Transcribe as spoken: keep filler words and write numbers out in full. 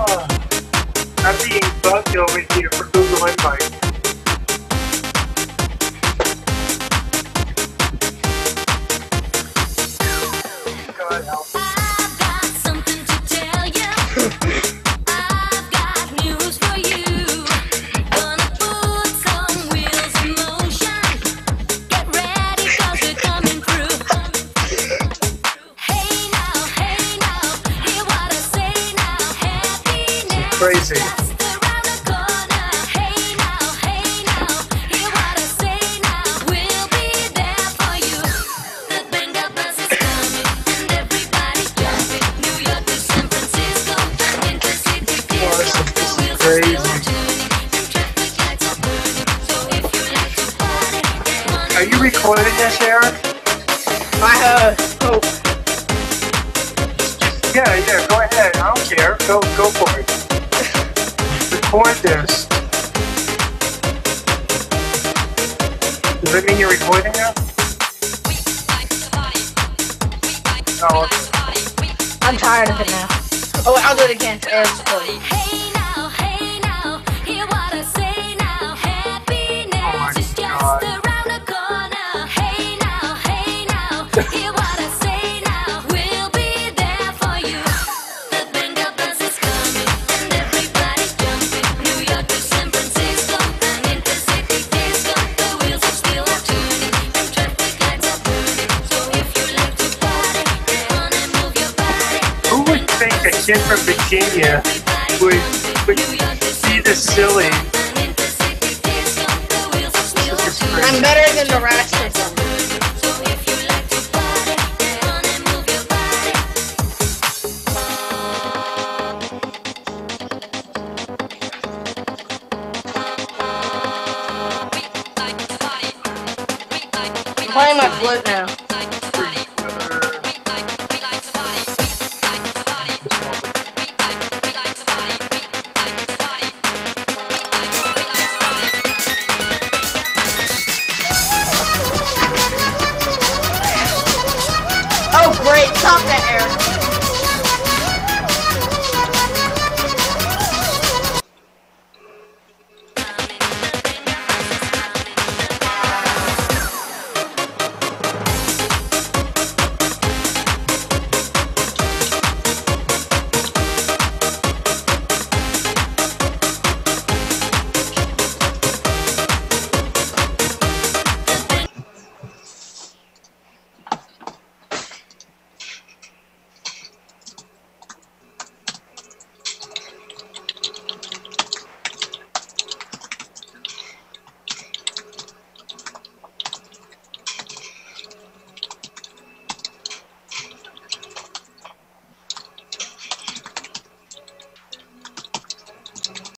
I'm being bugged over here for Google and Carmen. God help. I've got something to tell you. I've got news for you. Gonna put some wheels in motion. Get ready 'cause we're coming through. Hey now, hey now, hear what I say now. Happiness Crazy. just around the corner. Hey now, hey now, hear what I say now. We'll be there for you. The Vengaboys is coming and everybody's jumping. New York to San Francisco and intercity disco. The wheels are still Crazy. turning and traffic lights are burning. So if you like to party, get on Are and you recording this, Aaron? I uh, hope. Yeah, yeah, go ahead. I don't care. Go, go for it. Record this. Does that mean you're recording now? No. I'm tired of it now. Oh, wait, I'll do it again. Eric's recording. Hey now, hey now, hear what I say now. Happiness is just God. around the corner. Hey now, hey now, hear what I say now. We'll be there for you. The Vengaboys is coming and everybody's jumping. New York to San Francisco and intercity disco. The wheels are still turning and traffic lights are burning. So if you like to party, get on and move your body. Who would think a kid from Virginia would, would be this silly? I'm better than the rest of them. I'm playing my flute now.